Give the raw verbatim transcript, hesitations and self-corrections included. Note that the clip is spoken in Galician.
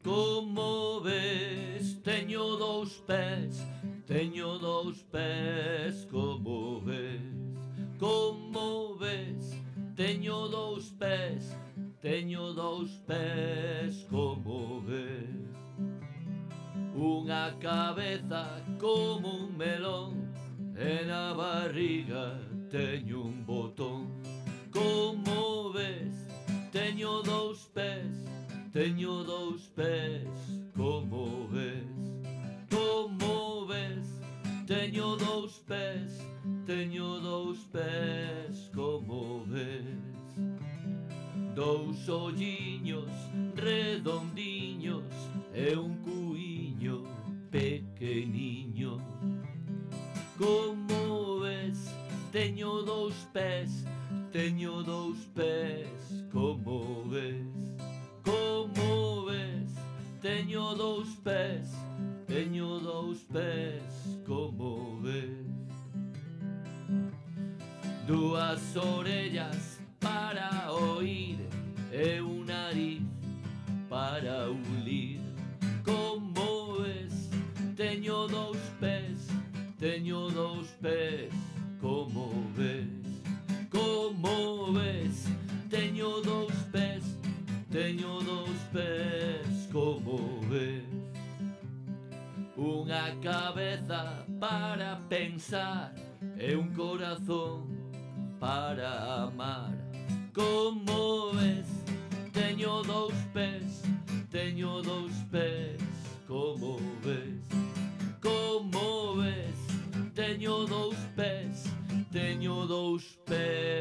Como ves, teño dous pés, teño dous pés, como ves. Como ves, teño dous pés, teño dous pés, como ves. Unha cabeza como un melón, e na barriga teño un botón. Como ves, teño dous pés, teño dous pés, como ves. Como ves, teño dous pés, teño dous pés, como ves. Dous olliños redondiños e un cuiño pequeniño. Como ves, teño dous pés, teño dous pés, como ves. Como ves, teño dous pés, teño dous pés, como ves. Dúas orellas para oír e un nariz para ulir. Como ves, teño dous pés, teño dous pés, como ves. Como ves, teño dous pés, teño dous pés, como ves. Unha cabeza para pensar e un corazón para amar. Como ves, teño dous pés, teño dous pés, como ves. Como ves, teño dous pés, teño dous pés.